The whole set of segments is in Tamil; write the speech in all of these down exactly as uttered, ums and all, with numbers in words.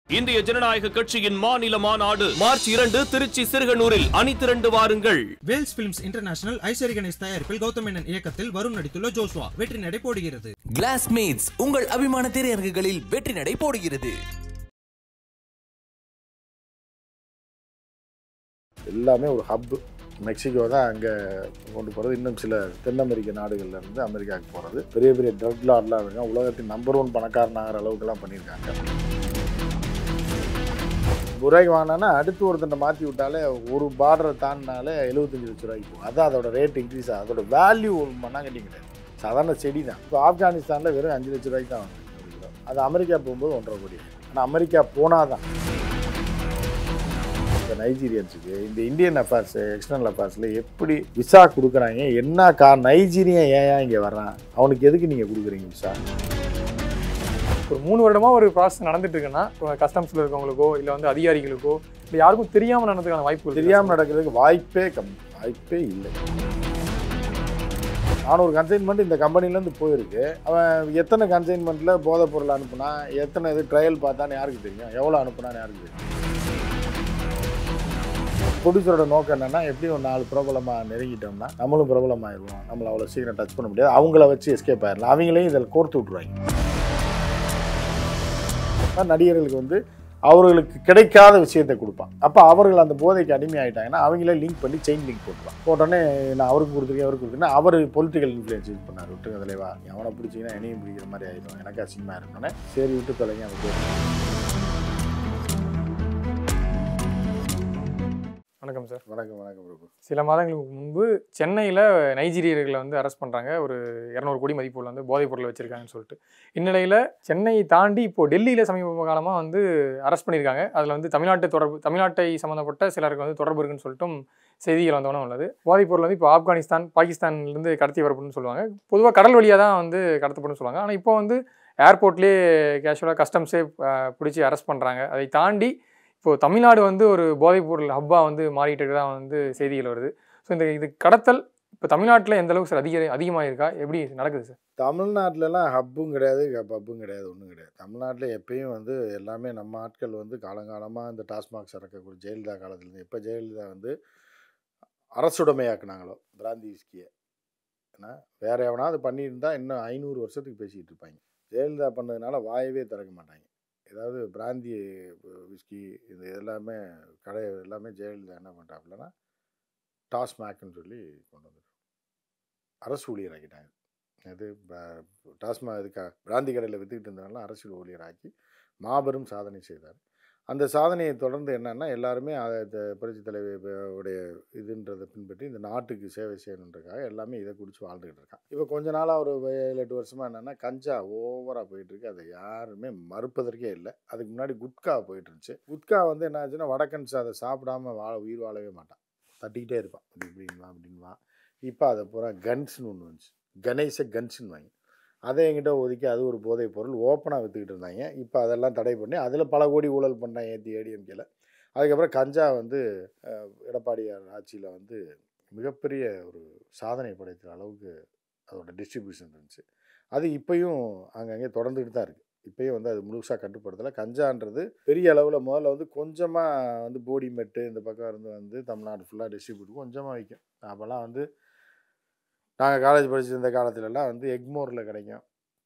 இந்திய ஜனநாயக கட்சியின் மாநில மாநாடு மார்ச் இரண்டு திருச்சி சிறுகனூரில் அணிதிரண்டு வாருங்கள். வேல்ஸ் பிலிம்ஸ் இன்டர்நேஷனல் ஐசரி கணேஷ் தயாரிப்பில் கௌதம் மேனன் இயக்கத்தில் வருண் நடித்துள்ள ஜோஸ்வா வெற்றி நடை போடுகிறது. கிளாஸ்மேட்ஸ் உங்கள் அபிமான திரையரங்குகளில் வெற்றி நடை போடுகிறது. எல்லாமே ஒரு ஹப். மெக்சிகோ தான் அங்கே கொண்டு போகிறது. இன்னும் சில தென் அமெரிக்க நாடுகள்ல இருந்து அமெரிக்காவுக்கு போகிறது. பெரிய பெரிய ட்ரக் லார்ட்லாம் இருக்காங்க. உலகத்தின் நம்பர் ஒன் பணக்காரனாகிற அளவுக்குலாம் பண்ணியிருக்காங்க. ரூபாய்க்கு வாங்கினா அடுத்து ஒருத்தனை மாற்றி விட்டாலே ஒரு பார்டரை தாண்டினாலே எழுபத்தஞ்சு லட்ச ரூபாய்க்கு போகும். அதான் அதோட ரேட் இன்க்ரீஸ் ஆகும். அதோட வேல்யூ மண்ணாங்கட்டி கிடையாது. சாதாரண செடி தான். இப்போ ஆப்கானிஸ்தானில் வெறும் அஞ்சு லட்ச ரூபாய்க்கு தான் வாங்க. அது அமெரிக்கா போகும்போது ஒன்றரை கோடி. ஆனால் அமெரிக்கா போனால் தான் இப்போ நைஜீரியன்ஸுக்கு இந்த இந்தியன் அஃபேர்ஸ் எக்ஸ்டர்னல் அஃபேர்ஸில் எப்படி விசா கொடுக்குறாங்க, என்ன கா நைஜீரியன் ஏன் இங்கே வர்றான், அவனுக்கு எதுக்கு நீங்கள் கொடுக்குறீங்க விசா? ஒரு மூணு வருடமாக ஒரு ப்ராசஸ் நடந்துட்டு இருக்குன்னா கஸ்டம்ஸில் இருக்கவங்களுக்கோ இல்லை வந்து அதிகாரிகளுக்கோ இல்லை யாருக்கும் தெரியாமல் நடந்ததுக்கான வாய்ப்பு தெரியாமல் நடக்கிறதுக்கு வாய்ப்பே கம்மி, வாய்ப்பே இல்லை. நானூறு கன்சைன்மெண்ட் இந்த கம்பெனிலேருந்து போயிருக்கு. அவன் எத்தனை கன்சைன்மெண்ட்டில் போதைப் பொருள் அனுப்புனா, எத்தனை இது ட்ரையல் பார்த்தான்னு யாருக்கு தெரியும், எவ்வளோ அனுப்புனான்னு யாருக்கு தெரியும்? ப்ரொடியூசரோட நோக்கம் என்னென்னா, எப்படி ஒரு நாலு பிரபலமாக நெருங்கிட்டோம்னா நம்மளும் பிரபலமாகிடுவோம், நம்மளை அவ்வளோ சீக்கிரம் டச் பண்ண முடியாது, அவங்கள வச்சு எஸ்கேப் ஆயிடலாம், அவங்களையும் இதில் கோர்த்து விட்ருவாங்க. நடிகர்களுக்கு வந்து அவர்களுக்கு கிடைக்காத விஷயத்தை கொடுப்பான். அப்போ அவர்கள் அந்த போதைக்கு அடிமை ஆகிட்டாங்கன்னா அவங்களே லிங்க் பண்ணி செயின் லிங்க் போட்டுருவான். போட்டோன்னே நான் அவருக்கு கொடுத்துருக்கேன் அவருக்கு கொடுத்துருக்கேன். அவர் பொலிட்டிக்கல் இன்ஃப்ளூயன்ஸ் யூஸ் பண்ணார். விட்டுங்க தலைவா, அவனை பிடிச்சிங்கன்னா என்னையும் பிடிக்கிற மாதிரி ஆகிடும், எனக்கு அசிங்கமாக இருக்கணுன்னே சரி விட்டு தொலைங்க. அவர் வணக்கம் சார். வணக்கம் வணக்கம் பிரபு. சில மாதங்களுக்கு முன்பு சென்னையில் நைஜீரியர்களை வந்து அரெஸ்ட் பண்ணுறாங்க. ஒரு இரநூறு கோடி மதிப்புள்ள வந்து போதைப் பொருளை வச்சுருக்காங்கன்னு சொல்லிட்டு. இந்நிலையில் சென்னையை தாண்டி இப்போது டெல்லியில் சமீப காலமாக வந்து அரெஸ்ட் பண்ணியிருக்காங்க. அதில் வந்து தமிழ்நாட்டு தொடர்பு தமிழ்நாட்டை சம்மந்தப்பட்ட சிலருக்கு வந்து தொடர்பு இருக்குன்னு சொல்லிட்டும் செய்திகள் வந்தவொன்னே உள்ளது. போதைப் பொருள் வந்து இப்போ ஆப்கானிஸ்தான் பாகிஸ்தான்லேருந்து கடத்தி வரப்படுன்னு சொல்லுவாங்க. பொதுவாக கடல் வழியாக தான் வந்து கடத்தப்படுன்னு சொல்லுவாங்க. ஆனால் இப்போ வந்து ஏர்போர்ட்லேயே கேஷுவலாக கஸ்டம்ஸே பிடிச்சி அரெஸ்ட் பண்ணுறாங்க. அதை தாண்டி இப்போது தமிழ்நாடு வந்து ஒரு போதைப் பொருள் ஹப்பாக வந்து மாறிட்டு தான் வந்து செய்திகள் வருது. ஸோ இந்த இது கடத்தல் இப்போ தமிழ்நாட்டில் எந்த அளவுக்கு சார் அதிக அதிகமாக இருக்கா, எப்படி நடக்குது சார்? தமிழ்நாட்டிலலாம் ஹப்பும் கிடையாது, பப்பும் கிடையாது, ஒன்றும் கிடையாது. தமிழ்நாட்டில் எப்பயும் வந்து எல்லாமே நம்ம ஆட்கள் வந்து காலங்காலமாக இந்த டாஸ்மாக் சரக்கக்கூடிய ஜெயலலிதா காலத்துலேருந்து எப்போ ஜெயலலிதா வந்து அரசுடைமையாக்குனாங்களோ பிராந்தி விஸ்கியை, ஏன்னா வேறு எவனாவது பண்ணியிருந்தால் இன்னும் ஐநூறு வருஷத்துக்கு பேசிக்கிட்டு இருப்பாங்க. ஜெயலலிதா பண்ணதுனால வாயவே திறக்க மாட்டாங்க. ஏதாவது பிராந்தி விஸ்கி இது எல்லாமே கடை எல்லாமே ஜெயலலிதா என்ன பண்ணுறாப்புலன்னா டாஸ்மாக்னு சொல்லி கொண்டு வந்துடும். அரசு ஊழியர் ஆக்கிட்டாங்க. இது டாஸ்மாக் இதுக்கா பிராந்தி கடையில் விற்றுக்கிட்டு இருந்தனால அரசு ஊழியராக்கி மாபெரும் சாதனை செய்தார். அந்த சாதனையை தொடர்ந்து என்னென்னா எல்லாருமே அதை புரட்சி தலைவருடைய இதுன்றதை பின்பற்றி இந்த நாட்டுக்கு சேவை செய்யணுன்றதுக்காக எல்லாமே இதை குடிச்சு வாழ்ந்துக்கிட்டு இருக்கான். இப்போ கொஞ்ச நாளாக ஒரு ஏழு எட்டு வருஷமாக என்னென்னா கஞ்சா ஓவராக போயிட்டுருக்கு. அதை யாருமே மறுப்பதற்கே இல்லை. அதுக்கு முன்னாடி குட்கா போயிட்டு இருந்துச்சு. குட்கா வந்து என்ன ஆச்சுன்னா வடக்கன்ஸ் அதை சாப்பிடாம வாழ உயிர் வாழவே மாட்டான், தட்டிக்கிட்டே இருப்பான், இப்படி இப்படின்வா அப்படின்வா. இப்போ அதை பூரா கன்ஸ்னு ஒன்று வந்துச்சு, கணேச கன்ஸ்ன்னு வாங்கி அதை என்கிட்ட ஒதுக்கி அது ஒரு போதைப் பொருள் ஓப்பனாக விற்றுக்கிட்டு இருந்தாங்க. இப்போ அதெல்லாம் தடை பண்ணி அதில் பல கோடி ஊழல் பண்ணாங்க ஏற்றி ஏடிஎம்கேல. அதுக்கப்புறம் கஞ்சா வந்து எடப்பாடியார் ஆட்சியில் வந்து மிகப்பெரிய ஒரு சாதனை படைத்த அளவுக்கு அதோட டிஸ்ட்ரிபியூஷன் இருந்துச்சு. அது இப்போயும் அங்கங்கே தொடர்ந்துக்கிட்டு தான் இருக்குது. இப்போயும் வந்து அது முழுசாக கட்டுப்படுத்தலை. கஞ்சான்றது பெரிய அளவில் முதல்ல வந்து கொஞ்சமாக வந்து போடி மெட்டு இந்த பக்கம் இருந்து வந்து தமிழ்நாடு ஃபுல்லாக டிஸ்ட்ரிபியூட் கொஞ்சமாக வைக்கும். அப்போல்லாம் வந்து நாங்கள் காலேஜ் படிச்சிருந்த காலத்துலலாம் வந்து எக்மோரில் கிடைக்கும்,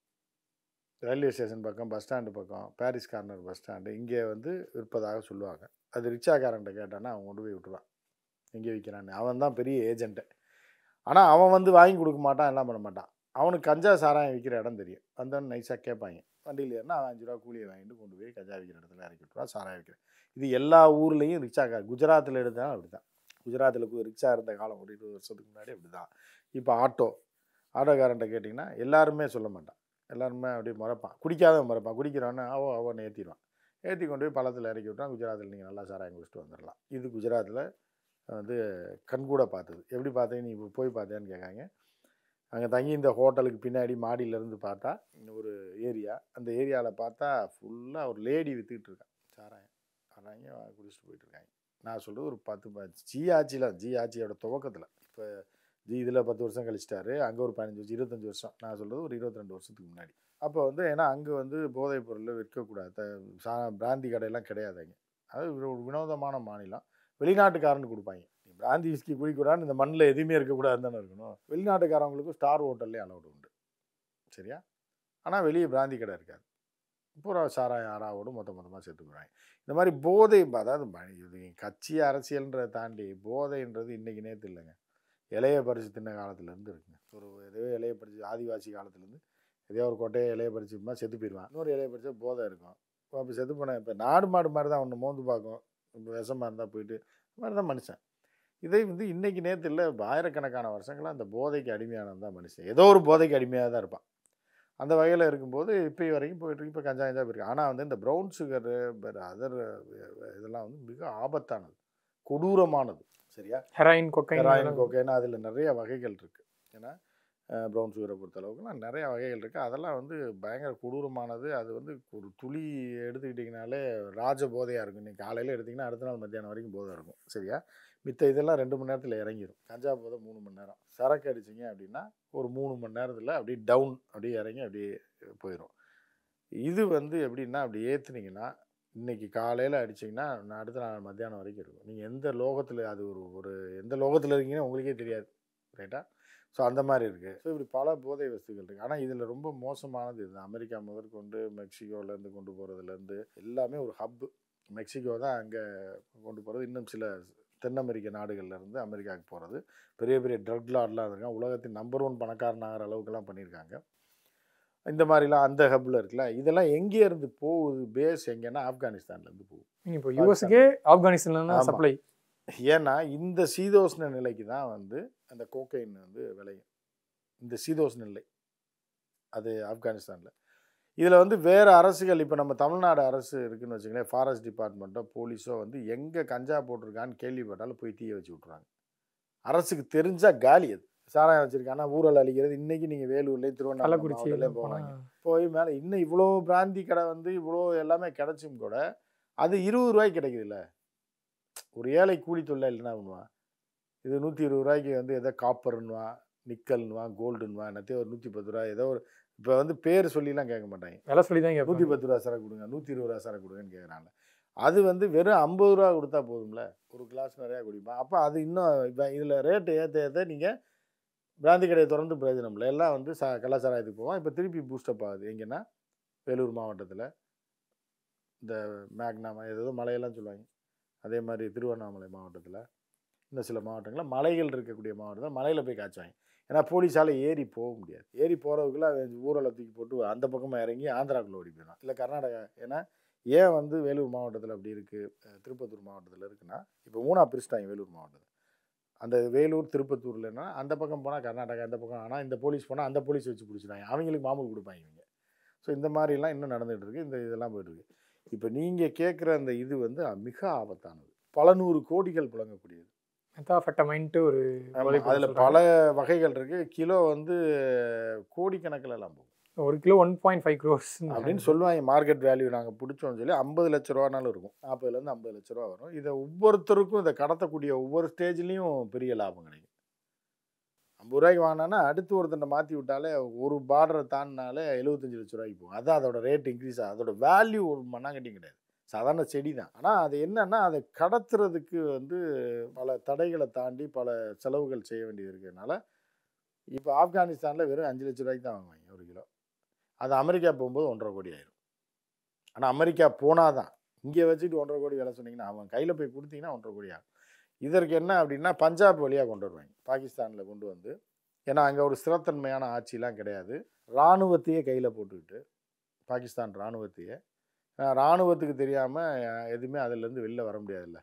ரயில்வே ஸ்டேஷன் பக்கம், பஸ் ஸ்டாண்டு பக்கம், பாரிஸ் கார்னர் பஸ் ஸ்டாண்டு இங்கே வந்து விற்பதாக சொல்லுவாங்க. அது ரிக்ஷாக்காரன்ட்ட கேட்டானா அவன் கொண்டு போய் விட்டுருவான் எங்கே விற்கிறான்னு. அவன் தான் பெரிய ஏஜென்ட்டு. ஆனால் அவன் வந்து வாங்கி கொடுக்க மாட்டான், எல்லாம் பண்ண மாட்டான். அவனுக்கு கஞ்சா சாராயம் விற்கிற இடம் தெரியும். வந்தவன் நைஸாக கேட்பாங்க. வண்டியில் ஏறினா அவன் அஞ்சு ரூபா கூலியை வாங்கிட்டு கொண்டு போய் கஞ்சா விற்கிற இடத்துல இறக்கி விட்டுருவான், சாராயம் விற்கிறேன். இது எல்லா ஊர்லேயும் ரிக்ஷாக்கார். குஜராத்தில் எடுத்தாலும் அப்படி தான். குஜராத்தில் ரிக்ஷா இருந்த காலம் ஒரு இருபது வருஷத்துக்கு முன்னாடி அப்படி தான். இப்போ ஆட்டோ ஆட்டோக்காரன்ட்ட கேட்டிங்கன்னா எல்லாருமே சொல்ல மாட்டான், எல்லாருமே அப்படியே மறைப்பான். குடிக்காதவன் மறைப்பான், குடிக்கிறவன அவோ அவனை ஏற்றிடுவான். ஏற்றி கொண்டு போய் பள்ளத்தில் இறக்கி விட்டான். குஜராத்தில் நீங்கள் நல்லா சாராயம் குடிச்சிட்டு வந்துடலாம். இது குஜராத்தில் வந்து கண்கூட பார்த்தது. எப்படி பார்த்தீங்க நீ இப்போ போய் பார்த்தேன்னு கேட்காங்க. அங்கே தங்கி இந்த ஹோட்டலுக்கு பின்னாடி மாடியிலேருந்து பார்த்தா ஒரு ஏரியா, அந்த ஏரியாவில் பார்த்தா ஃபுல்லாக ஒரு லேடி விற்றுக்கிட்டு இருக்கான் சாராயம். சாராயம் குடிச்சிட்டு போயிட்டுருக்காங்க. நான் சொல்கிறது ஒரு பத்து ஜி ஆட்சியில் ஜி ஆட்சியோட துவக்கத்தில். இப்போ ஜி இதில் பத்து வருஷம் கழிச்சிட்டாரு, அங்கே ஒரு பதினஞ்சு வருஷம் இருபத்தஞ்சி வருஷம். நான் சொல்கிறது ஒரு இருபத்தி ரெண்டு வருஷத்துக்கு முன்னாடி. அப்போ வந்து ஏன்னா அங்கே வந்து போதைப் பொருள் விற்கக்கூடாது, சா பிராந்தி கடையெல்லாம் கிடையாதுங்க. அது ஒரு வினோதமான மாநிலம். வெளிநாட்டுக்காரனுக்கு கொடுப்பாங்க. பிராந்தி விஸ்கி குடிக்கூடாதுன்னு இந்த மண்ணில் எதுவுமே இருக்கக்கூடாதுன்னு தானே இருக்கணும். வெளிநாட்டுக்காரவங்களுக்கும் ஸ்டார் ஹோட்டல்லே அலௌடு உண்டு, சரியா? ஆனால் வெளியே பிராந்தி கடை இருக்காது. பூரா சாராயம் ஆறாவோடு மொத்த மொத்தமாக சேர்த்து போகிறாங்க. இந்த மாதிரி போதை, அதாவது இது கட்சி அரசியல்ன்றதை தாண்டி போதைன்றது இன்றைக்கி நேற்று இல்லைங்க. இலையை பறித்து தின்ன காலத்துலேருந்து இருக்குங்க. ஒரு எதையோ இலையை பறித்து ஆதிவாசி காலத்துலேருந்து எதையோ ஒரு கொட்டையை இலையை பறிச்சுமா செத்து போயிடுவான். இன்னொரு இலையை பறிச்சா போதை இருக்கும். இப்போ அப்போ செத்து போனேன். இப்போ நாடு மாடு மாதிரி தான் ஒன்று மோந்து பார்க்கும். இப்போ விஷமாக இருந்தால் போயிட்டு இந்த மாதிரி தான் மனுஷன். இதை வந்து இன்றைக்கி நேற்று இல்லை, ஆயிரக்கணக்கான வருஷங்களாக அந்த போதைக்கு அடிமையானது தான் மனுஷன். ஏதோ ஒரு போதைக்கு அடிமையாக தான் இருப்பான். அந்த வகையில் இருக்கும்போது இப்போ வரைக்கும் போயிட்டுருக்கு. இப்போ கஞ்சா கஞ்சா போயிருக்கு. ஆனால் வந்து இந்த ப்ரௌன் சுகரு அதர் இதெல்லாம் வந்து மிக ஆபத்தானது, கொடூரமானது, சரியா? ஹெராயின், கொக்கைன், ஹெராயின், கொக்கைன் அதில் நிறைய வகைகள் இருக்குது. ஏன்னா ப்ரௌன் சுகரை பொறுத்த அளவுக்குலாம் நிறையா வகைகள் இருக்குது. அதெல்லாம் வந்து பயங்கர கொடூரமானது. அது வந்து ஒரு துளி எடுத்துக்கிட்டிங்கனாலே ராஜ போதையாக இருக்கும். இன்றைக்கி காலையில் எடுத்திங்கன்னா அடுத்த நாள் மத்தியானம் வரைக்கும் போதை இருக்கும், சரியா? மித்த இதெல்லாம் ரெண்டு மணி நேரத்தில் இறங்கிடும். கஞ்சா போதை மூணு மணி நேரம். சரக்கு அடிச்சிங்க அப்படின்னா ஒரு மூணு மணி நேரத்தில் அப்படியே டவுன், அப்படியே இறங்கி அப்படியே போயிடும். இது வந்து எப்படின்னா அப்படி ஏற்றுனீங்கன்னா இன்றைக்கி காலையில் அடிச்சிங்கன்னா அடுத்த நாள் மத்தியானம் வரைக்கும் இருக்கும். நீங்கள் எந்த லோகத்தில் அது ஒரு ஒரு எந்த லோகத்தில் இருக்கீங்கன்னு உங்களுக்கே தெரியாது, ரைட்டா? ஸோ அந்த மாதிரி இருக்குது. ஸோ இப்படி பல போதை வஸ்துகள் இருக்குது. ஆனால் இதில் ரொம்ப மோசமானது இது. அமெரிக்கா முதற்கொண்டு மெக்சிகோலேருந்து கொண்டு போகிறதுலேருந்து எல்லாமே ஒரு ஹப்பு. மெக்சிகோ தான் அங்கே கொண்டு போகிறது. இன்னும் சில தென் அமெரிக்க நாடுகள்லேருந்து அமெரிக்காவுக்கு போகிறது. பெரிய பெரிய ட்ரக் லார்ட்லாம் இருக்காங்க. உலகத்தின் நம்பர் ஒன் பணக்காரனாகிற அளவுக்குலாம் பண்ணியிருக்காங்க. இந்த மாதிரிலாம் அந்த ஹப்பில் இருக்குல்ல. இதெல்லாம் எங்கேருந்து போகுது? பேஸ் எங்கேன்னா ஆப்கானிஸ்தான்லேருந்து போகுது. இப்போ யூஎஸ்க்கே ஆப்கானிஸ்தான்ல சப்ளை. ஏன்னா இந்த சீதோஷ்ண நிலைக்கு தான் வந்து அந்த கோக்கைன் வந்து விளையும். இந்த சீதோஷ்ண நிலை அது ஆப்கானிஸ்தானில். இதில் வந்து வேறு அரசுகள், இப்போ நம்ம தமிழ்நாடு அரசு இருக்குதுன்னு வச்சுங்களேன், ஃபாரஸ்ட் டிபார்ட்மெண்ட்டோ போலீஸோ வந்து எங்கே கஞ்சா போட்டிருக்கான்னு கேள்விப்பட்டாலும் போய் தீயை வச்சு விட்ருவாங்க. அரசுக்கு தெரிஞ்சால் காலி. அது சாராயம் வச்சுருக்காங்கன்னா ஊழல் அழிக்கிறது. இன்றைக்கி நீங்கள் வேலூர்லேயும் திருவண்ணாமலையிலேயும் போவாங்க. போய் மேலே இன்னும் இவ்வளோ பிராந்தி கடை வந்து இவ்வளோ எல்லாமே கிடச்சும் கூட அது இருபது ரூபாய்க்கு கிடைக்குதுல்ல. ஒரு ஏழை கூலி தொழிலாளி இல்லைன்னா பண்ணுவான். இது நூற்றி இருபது ரூபாய்க்கு வந்து எதோ காப்பர்னுவான், நிக்கல்னுவான், கோல்டுன்னுவான், என்னத்தையும் ஒரு நூற்றி பத்து ரூபா ஏதோ ஒரு, இப்போ வந்து பேர் சொல்லிலாம் கேட்க மாட்டாங்க, விலை சொல்லி தான் கேட்பாங்க. நூற்றி பத்து ரூபா சரக்கு கொடுங்க, நூற்றி இருபது ரூபா சரக்கு கொடுங்கன்னு கேட்குறாங்க. அது வந்து வெறும் ஐம்பது ரூபா கொடுத்தா போதும்ல, ஒரு கிளாஸ் நிறையா குடிப்பான். அப்போ அது இன்னும் இப்போ இதில் ரேட்டு ஏற்ற ஏற்ற நீங்கள் பிராந்தி கடையை திறந்து பிரயோஜனம் இல்லை. எல்லாம் வந்து சா கலாச்சாரத்துக்கு போவோம். இப்போ திருப்பி பூஸ்டப் ஆகுது. எங்கன்னா வேலூர் மாவட்டத்தில் இந்த மேக்னாமா ஏதோ மலையெல்லாம் சொல்லுவாங்க. அதே மாதிரி திருவண்ணாமலை மாவட்டத்தில் இன்னும் சில மாவட்டங்களில் மலைகள் இருக்கக்கூடிய மாவட்டத்தில் மலையில் போய் காய்ச்சுவாங்க. ஏன்னா போலீஸால் ஏறி போக முடியாது. ஏறி போகிறதுக்குள்ள ஊரில் தூக்கி போட்டு அந்த பக்கமாக இறங்கி ஆந்திராக்குள்ளே ஓடி போயிடும், இல்லை கர்நாடகா. ஏன்னா ஏன் வந்து வேலூர் மாவட்டத்தில் அப்படி இருக்குது, திருப்பத்தூர் மாவட்டத்தில் இருக்குன்னா, இப்போ மூணாக பிரிச்சிட்டாங்க வேலூர் மாவட்டத்தில். அந்த வேலூர் திருப்பத்தூர்லன்னா அந்த பக்கம் போனால் கர்நாடகா, அந்த பக்கம் ஆனால் இந்த போலீஸ் போனால் அந்த போலீஸ் வச்சு பிடிச்சிட்டாங்க. அவங்களுக்கு மாமூல் கொடுப்பாங்க இவங்க. ஸோ இந்த மாதிரிலாம் இன்னும் நடந்துகிட்டு இருக்குது. இந்த இதெல்லாம் போய்ட்டுருக்கு. இப்போ நீங்கள் கேட்குற அந்த இது வந்து மிக ஆபத்தானது. பல நூறு கோடிகள் புழங்கக்கூடியது. மெத்தாஃபெட்டமைன்ட்டு ஒரு அதில் பல வகைகள் இருக்குது. கிலோ வந்து கோடிக்கணக்கிலலாம் போகும். ஒரு kilo one point five crores அப்படின்னு சொல்லுவாங்க. மார்க்கெட் வேல்யூ நாங்கள் பிடிச்சோன்னு சொல்லி ஐம்பது லட்ச ரூபானாலும் இருக்கும். நாற்பதுலேருந்து ஐம்பது லட்ச ரூபா வரும். இதை ஒவ்வொருத்தருக்கும் இதை கடத்தக்கூடிய ஒவ்வொரு ஸ்டேஜ்லேயும் பெரிய லாபம் கிடைக்கும். ஐம்பது ரூபாய்க்கு வாங்கினா அடுத்து ஒருத்தனை மாற்றி விட்டாலே ஒரு பார்டரை தாண்டினாலே எழுபத்தஞ்சு லட்ச ரூபாய்க்கு போகும். அதான் அதோட ரேட் இன்க்ரீஸ் ஆகும். அதோட வேல்யூ ஒரு மண்ணாங்கட்டியும் கிடையாது, சாதாரண செடி தான். ஆனால் அது என்னன்னா அதை கடத்துறதுக்கு வந்து பல தடைகளை தாண்டி பல செலவுகள் செய்ய வேண்டியது இருக்கிறதுனால இப்போ ஆப்கானிஸ்தானில் வெறும் அஞ்சு லட்ச ரூபாய்க்கு தான் வாங்குவாங்க ஒரு கிலோ. அது அமெரிக்கா போகும்போது ஒன்றரை கோடி ஆயிரும். ஆனால் அமெரிக்கா போனால் தான், இங்கே வச்சுட்டு ஒன்றரை கோடி வேலை சொன்னீங்கன்னா அவன் கையில் போய் கொடுத்தீங்கன்னா ஒன்றரை கோடி ஆகும். இதற்கு என்ன அப்படின்னா பஞ்சாப் வழியாக கொண்டு வருவாங்க, பாகிஸ்தானில் கொண்டு வந்து. ஏன்னா அங்கே ஒரு ஸ்திரத்தன்மையான ஆட்சிலாம் கிடையாது. இராணுவத்தையே கையில் போட்டுக்கிட்டு, பாகிஸ்தான் இராணுவத்தையே, இராணுவத்துக்கு தெரியாமல் எதுவுமே அதிலேருந்து வெளில வர முடியாதுல்ல,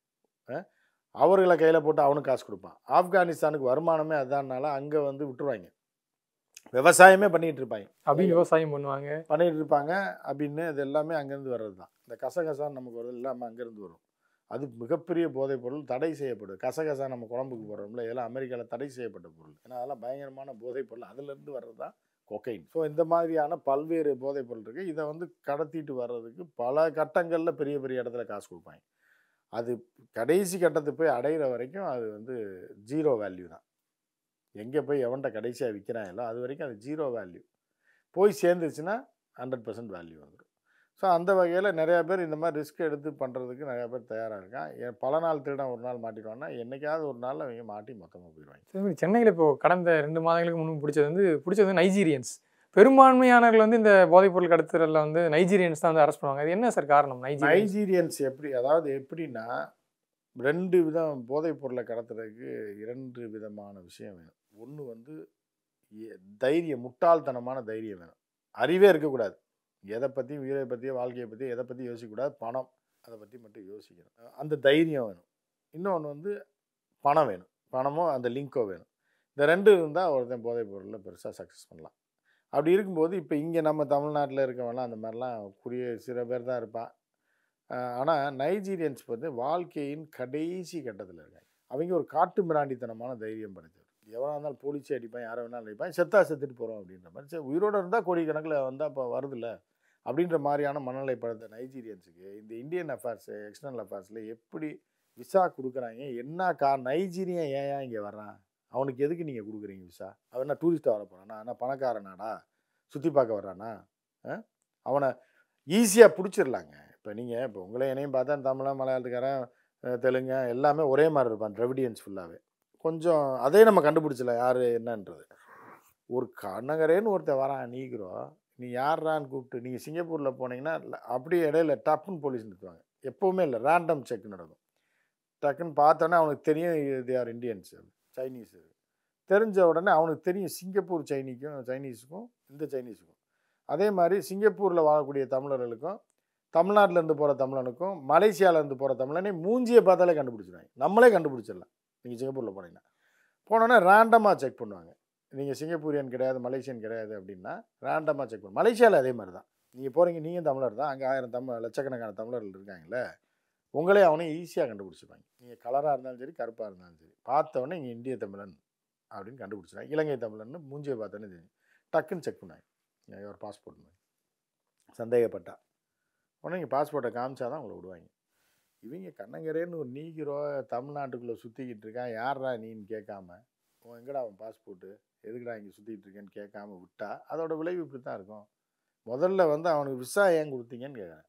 அவர்களை கையில் போட்டு அவனுக்கு காசு கொடுப்பான். ஆப்கானிஸ்தானுக்கு வருமானமே அதானால அங்கே வந்து விட்டுருவாங்க. விவசாயமே பண்ணிகிட்டு இருப்பாங்க, அப்படின்னு விவசாயம் பண்ணுவாங்க பண்ணிகிட்டு இருப்பாங்க அப்படின்னு. இது எல்லாமே அங்கேருந்து வர்றது தான். இந்த கசகசான்னு நமக்கு வருது எல்லாமே அங்கேருந்து வரும். அது மிகப்பெரிய போதைப் பொருள், தடை செய்யப்படுது. கசகசா நம்ம குழம்புக்கு போடுறோம்ல, இதெல்லாம் அமெரிக்காவில் தடை செய்யப்பட்ட பொருள். ஏன்னா அதெல்லாம் பயங்கரமான போதைப் பொருள். அதுலேருந்து வர்றது தான் கொக்கைன். ஸோ இந்த மாதிரியான பல்வேறு போதைப் பொருள் இருக்குது. இதை வந்து கடத்திட்டு வர்றதுக்கு பல கட்டங்களில் பெரிய பெரிய இடத்துல காசு கொடுப்பாங்க. அது கடைசி கட்டத்துக்கு போய் அடைகிற வரைக்கும் அது வந்து ஜீரோ வேல்யூ தான். எங்கே போய் எவன்கிட்ட கடைசியாக விற்கிறாங்களோ அது வரைக்கும் அது ஜீரோ வேல்யூ. போய் சேர்ந்துருச்சுன்னா ஹண்ட்ரட் பர்சன்ட் வேல்யூ வந்துடும். ஸோ அந்த வகையில் நிறையா பேர் இந்த மாதிரி ரிஸ்க் எடுத்து பண்ணுறதுக்கு நிறையா பேர் தயாராக இருக்கான். பல நாள் திருடன் ஒரு நாள் மாட்டிடுவாங்கன்னா என்றைக்காவது ஒரு நாள் அவங்க மாட்டி மொத்தமாக போயிடுவாங்க. சென்னையில் இப்போது கடந்த ரெண்டு மாதங்களுக்கு முன்பு பிடிச்சது வந்து பிடிச்சது வந்து நைஜீரியன்ஸ். பெரும்பான்மையானவர்கள் வந்து இந்த போதைப்பொருள் கடத்துறதுல வந்து நைஜீரியன்ஸ் தான் வந்து அரெஸ்ட் பண்ணுவாங்க. அது என்ன சார் காரணம்? நைஜீரியன் நைஜீரியன்ஸ் எப்படி, அதாவது எப்படின்னா ரெண்டு விதம் போதைப் பொருளை கடத்துறதுக்கு இரண்டு விதமான விஷயம் வேணும். ஒன்று வந்து தைரியம், முட்டாள்தனமான தைரியம் வேணும். அறிவே இருக்கக்கூடாது. எதை பற்றியும் உயிரை பற்றியோ வாழ்க்கையை பற்றியோ எதை பற்றி யோசிக்கக்கூடாது. பணம், அதை பற்றி மட்டும் யோசிக்கணும். அந்த தைரியம் வேணும். இன்னொன்று வந்து பணம் வேணும். பணமோ அந்த லிங்கோ வேணும். இந்த ரெண்டு இருந்தால் ஒருத்தன் போதைப் பொருளில் பெருசாக சக்ஸஸ் பண்ணலாம். அப்படி இருக்கும்போது இப்போ இங்கே நம்ம தமிழ்நாட்டில் இருக்கவங்களாம் அந்த மாதிரிலாம் குறிய சில பேர் தான் இருப்பான். ஆனால் நைஜீரியன்ஸ் வந்து வாழ்க்கையின் கடைசி கட்டத்தில் இருக்காங்க. அவங்க ஒரு காட்டு மிராண்டித்தனமான தைரியம் படைத்தவர். எவனாக இருந்தாலும் போலீஸே அடிப்பான், யாரை வேணாலும் அடிப்பான், செத்தா செத்துட்டு போகிறோம் அப்படின்ற மாதிரி. சரி, உயிரோடு இருந்தால் கோடிக்கணக்கில் வந்தால் இப்போ வருதில்ல அப்படின்ற மாதிரியான மனநிலை படைத்த நைஜீரியன்ஸுக்கு இந்த இந்தியன் அஃபேர்ஸு எக்ஸ்டர்னல் அஃபேர்ஸில் எப்படி விசா கொடுக்குறாங்க? என்ன கா நைஜீரியன் ஏன் இங்கே வர்றான்? அவனுக்கு எதுக்கு நீங்கள் கொடுக்குறீங்க விசா? அவன் என்ன டூரிஸ்ட்டாக வர போகிறானா? என்ன பணக்காரனாடா? சுற்றி பார்க்க வர்றானா? அவனை ஈஸியாக பிடிச்சிடலாங்க. இப்போ நீங்கள் இப்போ உங்களே என்னையும் பார்த்தா தமிழன், மலையாளத்துக்காரன், தெலுங்கு எல்லாமே ஒரே மாதிரி இருப்பான். திராவிடியன்ஸ் ஃபுல்லாகவே கொஞ்சம் அதே நம்ம கண்டுபிடிச்சல யார் என்னன்றது. ஒரு கண்ணகரேன்னு ஒருத்தர் வரான் நீக்கிறோம், நீ யாரான்னு கூப்பிட்டு நீங்கள் சிங்கப்பூரில் போனீங்கன்னா அப்படியே இடையில டப்புன்னு போலீஸ் நிறுத்துவாங்க. எப்போவுமே இல்லை, ரேண்டம் செக் நடக்கும். டக்குன்னு பார்த்தோன்னே அவனுக்கு தெரியும் இது யார் இந்தியன்ஸ், சைனீஸு. தெரிஞ்ச உடனே அவனுக்கு தெரியும் சிங்கப்பூர் சைனீக்கும் சைனீஸுக்கும் இந்த சைனீஸுக்கும். அதே மாதிரி சிங்கப்பூரில் வாழக்கூடிய தமிழர்களுக்கும் தமிழ்நாட்டிலேருந்து போகிற தமிழனுக்கும் மலேசியாவிலேருந்து போகிற தமிழனே மூஞ்சியை பார்த்தாலே கண்டுபிடிச்சிடுவாங்க. நம்மளே கண்டுபிடிச்சிடலாம். நீங்கள் சிங்கப்பூரில் போனீங்கன்னா போனோன்னே ரேண்டமாக செக் பண்ணுவாங்க. நீங்கள் சிங்கப்பூரியன் கிடையாது, மலேசியன் கிடையாது அப்படின்னா ரேண்டமாக செக் பண்ணுவோம். மலேசியாவில் அதே மாதிரி தான். நீங்கள் போகிறீங்க, நீங்கள் தமிழர் தான், அங்கே ஆயிரம் தமிழ் லட்சக்கணக்கான தமிழர்கள் இருக்காங்களே, உங்களே அவனையும் ஈஸியாக கண்டுபிடிச்சிப்பாங்க. நீங்கள் கலராக இருந்தாலும் சரி, கருப்பாக இருந்தாலும் சரி, பார்த்தவொடனே இங்கே இந்திய தமிழன் அப்படின்னு கண்டுபிடிச்சிடுவாங்க. இலங்கை தமிழன்னு மூஞ்சியை பார்த்தோன்னே தெரியும். டக்குன்னு செக் பண்ணுவாங்க. ஒரு பாஸ்போர்ட் சந்தேகப்பட்டா உடனே இங்கே பாஸ்போர்ட்டை காமிச்சா தான் உங்களை விடுவாங்க. இவங்க கண்ணங்கரேன்னு ஒரு நீக்கிறோ தமிழ்நாட்டுக்குள்ளே சுற்றிக்கிட்டு இருக்கான், யாரா நீன்னு கேட்காம, உன் எங்கடா அவன் பாஸ்போர்ட்டு, எதுக்குடா இங்கே சுற்றிக்கிட்டு இருக்கேன்னு கேட்காம விட்டா அதோட விளைவு இப்படி தான் இருக்கும். முதல்ல வந்து அவனுக்கு விசா ஏன் கொடுத்தீங்கன்னு கேட்குறேன்.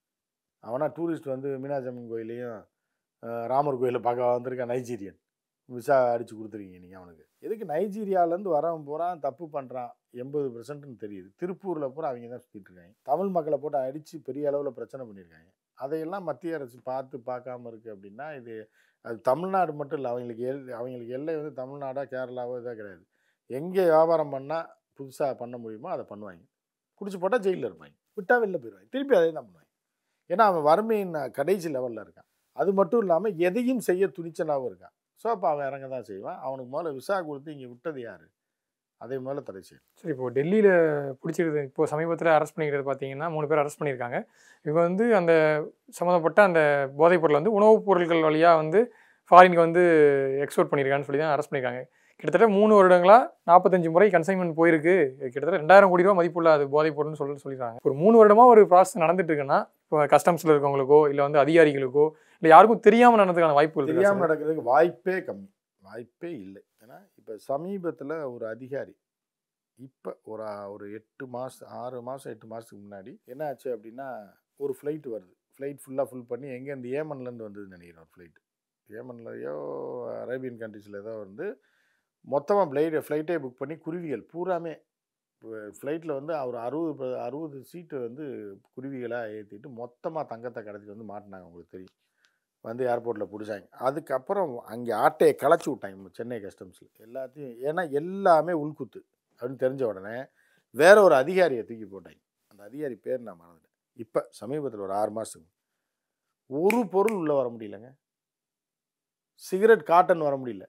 அவனா டூரிஸ்ட் வந்து மீனாட்சி அம்மன் கோயிலையும் ராமர் கோயிலை பார்க்க வந்திருக்கான் நைஜீரியன், விசா அடித்து கொடுத்துருக்கீங்க நீங்கள் அவனுக்கு. எதுக்கு நைஜீரியாவிலேருந்து வரவன் பூரான் தப்பு பண்ணுறான் எண்பது பர்சன்ட்னு தெரியுது. திருப்பூரில் பூரா அவங்க தான் சுற்றிட்டு இருக்காங்க. தமிழ் மக்களை போட்டு அடித்து பெரிய அளவில் பிரச்சனை பண்ணியிருக்காங்க. அதையெல்லாம் மத்திய அரசு பார்த்து பார்க்காம இருக்குது அப்படின்னா இது அது தமிழ்நாடு மட்டும் இல்லை, அவங்களுக்கு எல் அவங்களுக்கு எல்லை வந்து தமிழ்நாடா கேரளாவோ இதாக கிடையாது. எங்கே வியாபாரம் பண்ணால் புதுசாக பண்ண முடியுமோ அதை பண்ணுவாங்க. குடிச்சு போட்டால் ஜெயிலில் இருப்பாங்க, விட்டால் வெளில போயிடுவாங்க, திருப்பி அதே தான் பண்ணுவாங்க. ஏன்னா அவன் வறுமையின் கடைசி லெவலில் இருக்கான். அது மட்டும் இல்லாமல் எதையும் செய்ய துணிச்சலாகவும் இருக்கான். ஸோ அப்போ அவன் இறங்க தான் செய்வான். அவனுக்கு முதல்ல விசா கொடுத்து இங்கே விட்டது யார், அதே முதல்ல தடை செய்யும். சரி, இப்போது டெல்லியில் பிடிச்சிருது, இப்போது சமீபத்தில் அரெஸ்ட் பண்ணிக்கிறது பார்த்தீங்கன்னா மூணு பேர் அரெஸ்ட் பண்ணியிருக்காங்க. இவங்க வந்து அந்த சம்மந்தப்பட்ட அந்த போதைப் பொருள் வந்து உணவுப் பொருட்கள் வழியாக வந்து ஃபாரினுக்கு வந்து எக்ஸ்போர்ட் பண்ணியிருக்கான்னு சொல்லி தான் அரெஸ்ட் பண்ணியிருக்காங்க. கிட்டத்தட்ட மூணு வருடங்களாக நாற்பத்தஞ்சு முறை கன்சைன்மெண்ட் போயிருக்கு. கிட்டத்தட்ட ரெண்டாயிரம் கோடி ரூபா மதிப்புள்ள அது போதைப் பொருள்னு சொல்லி சொல்லியிருக்காங்க. ஒரு மூணு வருடமாக ஒரு ப்ராசஸ் நடந்துட்டு இருக்குன்னா இப்போ கஸ்டம்ஸில் இருக்கவங்களுக்கோ இல்லை வந்து அதிகாரிகளுக்கோ இல்லை யாருக்கும் தெரியாமல் நடந்ததுக்கான வாய்ப்பு தெரியாமல் நடக்கிறதுக்கு வாய்ப்பே கம்மி, வாய்ப்பே இல்லை. ஏன்னா இப்போ சமீபத்தில் ஒரு அதிகாரி இப்போ ஒரு ஒரு எட்டு மாதம் ஆறு மாதம் எட்டு மாதத்துக்கு முன்னாடி என்ன ஆச்சு அப்படின்னா, ஒரு ஃப்ளைட்டு வருது. ஃப்ளைட் ஃபுல்லாக ஃபுல் பண்ணி எங்கேருந்து ஏமன்லேருந்து வந்ததுன்னு நினைக்கிறேன். ஒரு ஃப்ளைட்டு ஏமன்லையோ அரேபியன் கண்ட்ரீஸில் ஏதோ வந்து மொத்தமாக ஃப்ளைட்டை ஃப்ளைட்டே புக் பண்ணி குருவிகள் பூராமே ஃப்ளைட்டில் வந்து ஒரு அறுபது அறுபது சீட்டு வந்து குருவிகளாக ஏற்றிட்டு மொத்தமாக தங்கத்தை கடத்திட்டு வந்து மாட்டினாங்க. உங்களுக்கு தெரியும், வந்து ஏர்போர்ட்டில் பிடிச்சாங்க. அதுக்கப்புறம் அங்கே ஆட்டையை களைச்சி விட்டாங்க சென்னை கஸ்டம்ஸில் எல்லாத்தையும். ஏன்னா எல்லாமே உள்குத்து அப்படின்னு தெரிஞ்ச உடனே வேற ஒரு அதிகாரியை தூக்கி போட்டாங்க. அந்த அதிகாரி பேர் நான் மறந்துட்டேன். இப்போ சமீபத்தில் ஒரு ஆறு மாதத்துக்கு ஒரு பொருள் உள்ளே வர முடியலங்க. சிகரெட் காட்டன் வர முடியல,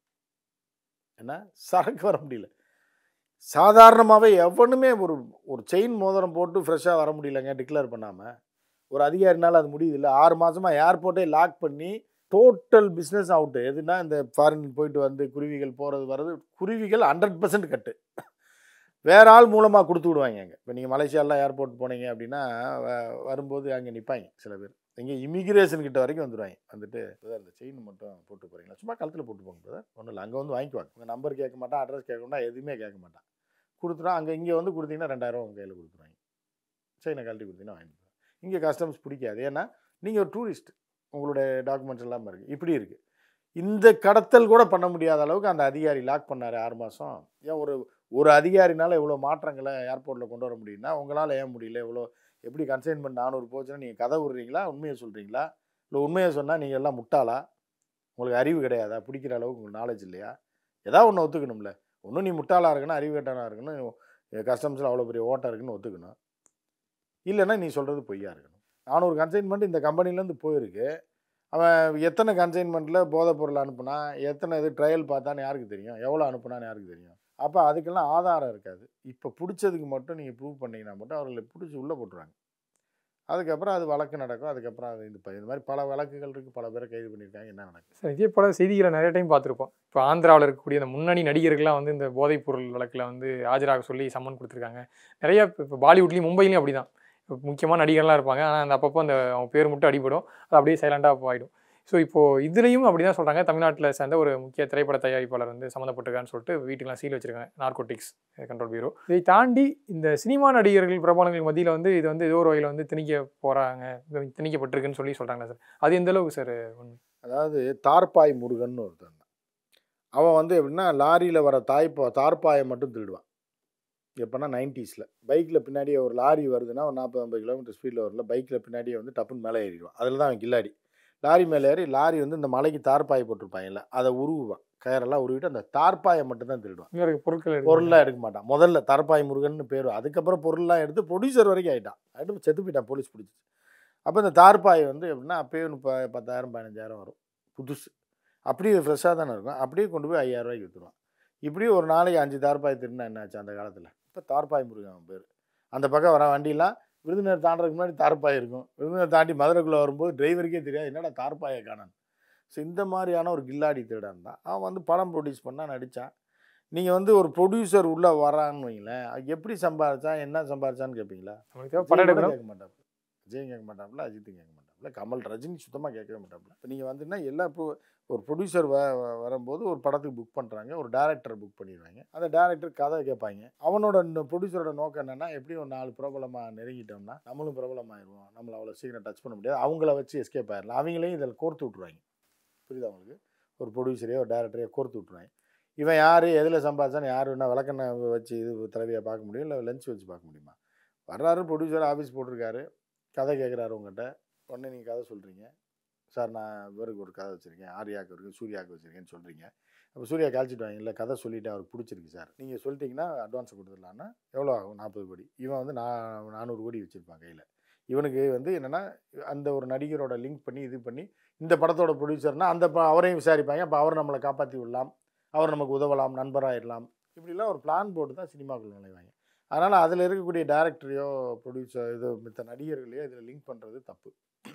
ஏன்னா சரக்கு வர முடியல. சாதாரணமாகவே எவனுமே ஒரு ஒரு செயின் மோதிரம் போட்டு ஃப்ரெஷ்ஷாக வர முடியலங்க டிக்ளேர் பண்ணாமல். ஒரு அதிகாரினால அது முடியுது இல்லை. ஆறு மாதமாக ஏர்போர்ட்டே லாக் பண்ணி டோட்டல் பிஸ்னஸ் அவுட்டு. எதுனா இந்த ஃபாரின் போயிட்டு வந்து குருவிகள் போகிறது வர்றது, குருவிகள் ஹண்ட்ரட் பர்சன்ட் கட்டு வேற ஆள் மூலமாக கொடுத்து விடுவாங்க. அங்கே இப்போ நீங்கள் மலேசியாலாம் ஏர்போர்ட் போனீங்க அப்படின்னா வரும்போது அங்கே நிற்பாங்க சில பேர். இங்கே இமிக்ரேஷன் கிட்ட வரைக்கும் வந்துடுவாங்க. வந்துட்டு இந்த செயின் மட்டும் போட்டு போகிறீங்களா, சும்மா கழுத்தில் போட்டு போங்க பிரதர், ஒன்றும் இல்லை, அங்கே வந்து வாங்கிக்குவாங்க. உங்கள் நம்பர் கேட்க மாட்டான், அட்ரஸ் கேட்க மாட்டான், எதுவுமே கேட்க மாட்டான். கொடுத்துட்டா அங்கே இங்கே வந்து கொடுத்தீங்கன்னா ரெண்டாயிரம் உங்கள் கையில் கொடுத்துருவாங்க. சைனை கழட்டி கொடுத்தீங்கன்னா வாங்கிட்டு இங்கே கஸ்டம்ஸ் பிடிக்காது. ஏன்னா நீங்கள் ஒரு டூரிஸ்ட், உங்களுடைய டாக்குமெண்ட்ஸ் எல்லாமே இருக்குது. இப்படி இருக்குது. இந்த கடத்தல் கூட பண்ண முடியாத அளவுக்கு அந்த அதிகாரி லாக் பண்ணார் ஆறு மாதம். ஏன் ஒரு ஒரு அதிகாரினால இவ்வளோ மாற்றங்களை ஏர்போர்ட்டில் கொண்டு வர முடியும்னா உங்களால் ஏன் முடியல? இவ்வளோ எப்படி கன்சைன்மெண்ட் நானூறு போச்சுன்னா நீங்கள் கதை விடுறீங்களா, உண்மையை சொல்கிறீங்களா? இல்லை உண்மையை சொன்னால் நீங்கள் எல்லாம் முட்டாளா? உங்களுக்கு அறிவு கிடையாதா? பிடிக்கிற அளவுக்கு உங்களுக்கு நாலேஜ் இல்லையா? ஏதாவது ஒன்று ஒத்துக்கணும்ல. ஒன்றும் நீ முட்டாளாக இருக்கணும், அறிவு கெட்டவனாக இருக்கணும், கஸ்டம்ஸில் அவ்வளோ பெரிய ஓட்டம் இருக்குன்னு ஒத்துக்கணும். இல்லைன்னா நீ சொல்கிறது பொய்யா இருக்கணும். நானூறு கன்சைன்மெண்ட் இந்த கம்பெனிலேருந்து போயிருக்கு. அவன் எத்தனை கன்சைன்மெண்ட்டில் போதைப் பொருள் அனுப்புனா, எத்தனை இது ட்ரையல் பார்த்தான்னு யாருக்கு தெரியும்? எவ்வளோ அனுப்புனான்னு யாருக்கு தெரியும்? அப்போ அதுக்கெல்லாம் ஆதாரம் இருக்காது. இப்போ பிடிச்சதுக்கு மட்டும் நீங்கள் ப்ரூவ் பண்ணிங்கன்னா மட்டும் அவர்களை பிடிச்சி உள்ளே போட்டுருவாங்க. அதுக்கப்புறம் அது வழக்கு நடக்கும். அதுக்கப்புறம் அது இந்த இந்த மாதிரி பல வழக்குகள் இருக்குது. பல பேரை கைது பண்ணியிருக்காங்க. என்ன நடக்கும் சார்? இதே போல செய்திகளை நிறைய டைம் பார்த்துருப்போம். இப்போ ஆந்திராவில் இருக்கக்கூடிய அந்த முன்னணி நடிகர்கள்லாம் வந்து இந்த போதைப் பொருள் வழக்கில் வந்து ஆஜராக சொல்லி சம்மன் கொடுத்துருக்காங்க. நிறைய இப்போ பாலிவுட்லேயும் மும்பைலையும் அப்படி தான் முக்கியமான நடிகர்லாம் இருப்பாங்க. ஆனால் அந்த அப்பப்போ அந்த அவங்க பேர் மட்டும் அடிபடும், அது அப்படியே சைலண்டாக ஆகிடும். ஸோ இப்போது இதுலேயும் அப்படி தான் சொல்கிறாங்க. தமிழ்நாட்டில் சேர்ந்த ஒரு முக்கிய திரைப்பட தயாரிப்பாளர் வந்து சம்மந்தப்பட்டிருக்கான்னு சொல்லிட்டு வீட்டுக்கெலாம் சீல் வச்சுருக்காங்க நார்கோட்டிக்ஸ் கண்ட்ரோல் பியூரோ. இதை தாண்டி இந்த சினிமா நடிகர்கள் பிரபலங்கள் மத்தியில் வந்து இது வந்து ஏதோ ஒரு வகையில் வந்து திணிக்க போகிறாங்க, திணிக்கப்பட்டிருக்குன்னு சொல்லி சொல்கிறாங்க சார். அது எந்த அளவுக்கு சார் உண்மை? அதாவது தார்பாய் முருகன் ஒருத்தன், அவன் வந்து எப்படின்னா லாரியில் வர தாய்ப்பா தார்பாயை மட்டும் திருடுவான். எப்போனா நைன்டிஸில் பைக்கில் பின்னாடியே ஒரு லாரி வருதுன்னா ஒரு நாற்பது ஐம்பது கிலோமீட்டர் ஸ்பீடில் வரல, பைக்கில் பின்னாடியே வந்து டப்புன்னு மேலே ஏறிடுவான். அதில் தான் அவன் கில்லாடி. லாரி மேலே ஏறி லாரி வந்து இந்த மலைக்கு தார்பாயை போட்டிருப்பாங்கல்ல, அதை உருவுவான். கயரெல்லாம் உருவிட்டு அந்த தார்பாயை மட்டும் தான் திருடுவான். பொருட்கள் பொருள்லாம் எடுக்க மாட்டான். முதல்ல தார்பாய் முருகன் பேர். அதுக்கப்புறம் பொருள்லாம் எடுத்து ப்ரொடியூசர் வரைக்கும் ஆகிட்டான். ஆகிட்டு செத்து போயிட்டான், போலீஸ் பிடிச்சி. அப்போ இந்த தார்பாய் வந்து எப்படின்னா அப்பயே முப்ப பத்தாயிரம் பதினஞ்சாயிரம் வரும் புதுசு. அப்படியே ஃப்ரெஷ்ஷாக தானே இருக்கும். அப்படியே கொண்டு போய் ஐயாயிரம் ரூபாய்க்கு விற்றுருவான். இப்படி ஒரு நாளைக்கு அஞ்சு தார்பாய் திருடினா என்னாச்சு அந்த காலத்தில்? இப்போ தார்பாய் முருகன் பேர். அந்த பக்கம் வர வண்டியெலாம் விருதுநகர் தாண்டதுக்கு முன்னாடி தார்பாய் இருக்கும். விருதுநகர் தாண்டி மதுரைக்குள்ளே வரும்போது டிரைவருக்கே தெரியாது என்னடா தார்பாயை காணான்னு. ஸோ இந்த மாதிரியான ஒரு கில்லாடி திருடன் தான் அவன் வந்து படம் ப்ரொடியூஸ் பண்ணால் நடித்தான். நீங்கள் வந்து ஒரு ப்ரொடியூசர் உள்ளே வரான்னு வைங்களேன், எப்படி சம்பாதிச்சான் என்ன சம்பாதிச்சான்னு கேட்பீங்களா? படம் கேட்க மாட்டாப்புல, விஜய் கேட்க மாட்டாப்புல, அஜித்தும் கேட்க மாட்டாப்புல, கமல் ரஜினி சுத்தமாக கேட்கவே மாட்டாப்புல. இப்போ நீங்கள் வந்துன்னா எல்லா இப்போ ஒரு ப்ரொடியூசர் வ வரும்போது ஒரு படத்துக்கு புக் பண்ணுறாங்க, ஒரு டேரக்டரை புக் பண்ணிடுவாங்க. அந்த டேரக்டர் கதை கேட்பாங்க. அவனோட ப்ரொடியூசரோட நோக்கம் என்னென்னா எப்படி ஒரு நாலு பிரபலமாக நெருங்கிட்டோம்னா நம்மளும் பிரபலமாகிடுவோம், நம்மளை அவ்வளோ சீக்கிரம் டச் பண்ண முடியாது, அவங்கள வச்சு எஸ்கேப் ஆயிடலாம், அவங்களையும் இதில் கோர்த்து விட்ருவாங்க. புரியுதா உங்களுக்கு? ஒரு ப்ரொடியூசரையோ ஒரு டேரக்டரையோ கோர்த்து விட்ருவாங்க. இவன் யார் எதில் சம்பாதிச்சான்னு யார் வேணா விளக்கண்ணை வச்சு இது தலைவியாக பார்க்க முடியும், இல்லை லென்ஸ் வச்சு பார்க்க முடியுமா? வர்றாரு ப்ரொடியூசர், ஆஃபீஸ் போட்டிருக்காரு, கதை கேட்குறாரு உங்கள்கிட்ட. உடனே நீங்கள் கதை சொல்கிறீங்க, சார் நான் இவருக்கு ஒரு கதை வச்சுருக்கேன், ஆரியாவுக்கு இருக்குது, சூர்யாவுக்கு வச்சுருக்கேன்னு சொல்கிறீங்க. அப்போ சூர்யா காய்ச்சிட்டு வாங்க, இல்லை கதை சொல்லிவிட்டு அவருக்கு பிடிச்சிருக்கு சார், நீங்கள் சொல்லிட்டீங்கன்னா அட்வான்ஸை கொடுத்துடலான்னா எவ்வளோ ஆகும்? நாற்பது கோடி. இவன் வந்து நான் நானூறு கோடி வச்சுருப்பான் கையில். இவனுக்கு வந்து என்னென்னா அந்த ஒரு நடிகரோட லிங்க் பண்ணி இது பண்ணி இந்த படத்தோட ப்ரொடியூசர்னால் அந்த ப அவரையும் விசாரிப்பாங்க. அப்போ அவர் நம்மளை காப்பாற்றி விடலாம், அவர் நமக்கு உதவலாம், நண்பராகிடலாம். இப்படிலாம் ஒரு பிளான் போட்டு தான் சினிமாக்குள்ள நுழைவாங்க. அதனால் அதில் இருக்கக்கூடிய டேரக்டரையோ ப்ரொடியூசர் இது மித்த நடிகர்களையோ இதில் லிங்க் பண்ணுறது தப்பு.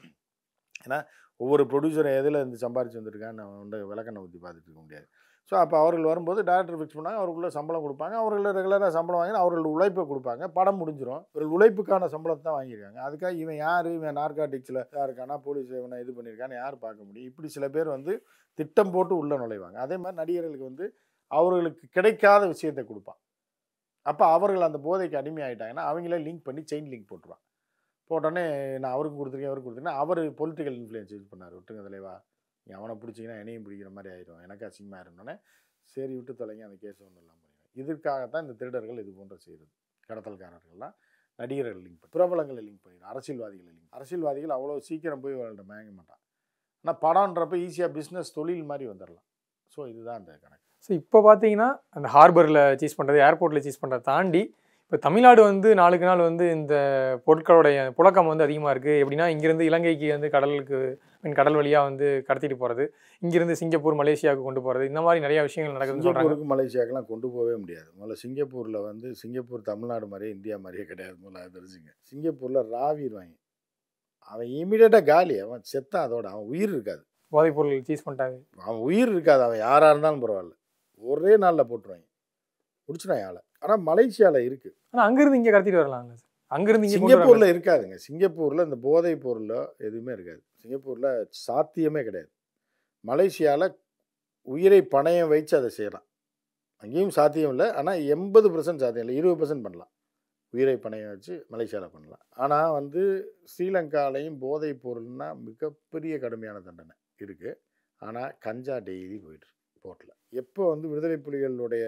ஏன்னா ஒவ்வொரு ப்ரொடியூசரை எதில் இருந்து சம்பாரிச்சு வந்திருக்கான்னு வந்து விளக்கண்ணை ஊற்றி பார்த்துட்டு இருக்க முடியாது. ஸோ அப்போ அவர்கள் வரும்போது டேரக்டர் ஃபிக்ஸ் பண்ணாங்க, அவருக்குள்ளே சம்பளம் கொடுப்பாங்க, அவர்கள் ரெகுலராக சம்பளம் வாங்கி அவர்கள் உழைப்பை கொடுப்பாங்க, படம் முடிஞ்சிடும். இவர்கள் உழைப்புக்கான சம்பளத்தை தான் வாங்கியிருக்காங்க. அதுக்காக இவன் யார், இவன் நார்காட்டிக்ஸில் இருக்கானா, போலீஸ் இவனை இது பண்ணியிருக்கான்னு யார் பார்க்க முடியும்? இப்படி சில பேர் வந்து திட்டம் போட்டு உள்ளே நுழைவாங்க. அதே மாதிரி நடிகர்களுக்கு வந்து அவர்களுக்கு கிடைக்காத விஷயத்தை கொடுப்பான். அப்போ அவர்கள் அந்த போதைக்கு அடிமை ஆகிட்டாங்கன்னா அவங்களே லிங்க் பண்ணி செயின் லிங்க் போட்டுருவான். போட்டோன்னே நான் அவருக்கும் கொடுத்துருக்கேன் அவருக்கு கொடுத்துருக்கேன். அவர் பொலிட்டிக்கல் இன்ஃப்ளூயன்ஸ் யூஸ் பண்ணார். விட்டுங்க தலைவா, நீ அவனை பிடிச்சிங்கன்னா என்னையும் பிடிக்கிற மாதிரி ஆயிடும், எனக்கு அசிங்கமாக இருந்தோன்னே சரி விட்டு தொலைங்க, அந்த கேஸ் ஒன்றும் இல்லாமல் பண்ணிடுவேன். இதற்காகத்தான் இந்த திருடர்கள் இது போன்ற செய்கிறது. கடத்தல்காரர்கள்லாம் நடிகர்கள் லிங்க் பண்ணி பிரபலங்களை லிங்க் பண்ணிடுறோம், அரசியல்வாதிகளை லிங்க். அரசியல்வாதிகள் அவ்வளோ சீக்கிரம் போய் அவங்கள்ட்ட மயங்க மாட்டான். ஆனால் படம்ன்றப்ப ஈஸியாக பிஸ்னஸ் தொழில் மாதிரி வந்துடலாம். ஸோ இதுதான் அந்த கணக்கு. ஸோ இப்போ பார்த்தீங்கன்னா அந்த ஹார்பரில் சீஸ் பண்ணுறது, ஏர்போர்ட்டில் சீஸ் பண்ணுறதை தாண்டி இப்போ தமிழ்நாடு வந்து நாளுக்கு நாள் வந்து இந்த பொருட்களுடைய புழக்கம் வந்து அதிகமாக இருக்குது. எப்படின்னா இங்கேருந்து இலங்கைக்கு வந்து கடலுக்கு மீன் கடல் வழியாக வந்து கடத்திட்டு போகிறது, இங்கேருந்து சிங்கப்பூர் மலேசியாவுக்கு கொண்டு போகிறது, இந்த மாதிரி நிறையா விஷயங்கள் நடக்குதுன்னு சொல்கிறாங்க. சிங்கப்பூருக்கு மலேசியாவுக்குலாம் கொண்டு போகவே முடியாது. முதல்ல சிங்கப்பூரில் வந்து சிங்கப்பூர் தமிழ்நாடு மாதிரியே இந்தியா மாதிரியே கிடையாது. முதல்ல அது தெரிஞ்சுங்க. சிங்கப்பூரில் ராவிடுவாங்க, அவன் இமீடியட்டாக காலி, அவன் செத்தான், அதோட அவன் உயிர் இருக்காது. போதைப் பொருள் சீஸ் பண்ணிட்டாங்க, அவன் உயிர் இருக்காது. அவன் யாராக இருந்தாலும் பரவாயில்ல, ஒரே நாளில் போட்டுருவாங்க, முடிச்சுட்டான் ஆளை. ஆனால் மலேசியாவில் இருக்குது. ஆனால் அங்கேருந்து இங்கே கடத்திட்டு வரலாங்க சார். அங்கேருந்து சிங்கப்பூரில் இருக்காதுங்க. சிங்கப்பூரில் இந்த போதைப் பொருள் எதுவுமே இருக்காது. சிங்கப்பூரில் சாத்தியமே கிடையாது. மலேசியாவில் உயிரை பணயம் வச்சு அதை செய்யலாம். அங்கேயும் சாத்தியம் இல்லை. ஆனால் எண்பது பர்சன்ட் சாத்தியம் இல்லை, இருபது பர்சன்ட் பண்ணலாம். உயிரை பணைய வச்சு மலேசியாவில் பண்ணலாம். ஆனால் வந்து ஸ்ரீலங்காலையும் போதைப் பொருள்னா மிகப்பெரிய கடுமையான தண்டனை இருக்குது. ஆனால் கஞ்சா டெய்லி போயிட்டு போர்ட்டில். எப்போ வந்து விடுதலை புலிகளுடைய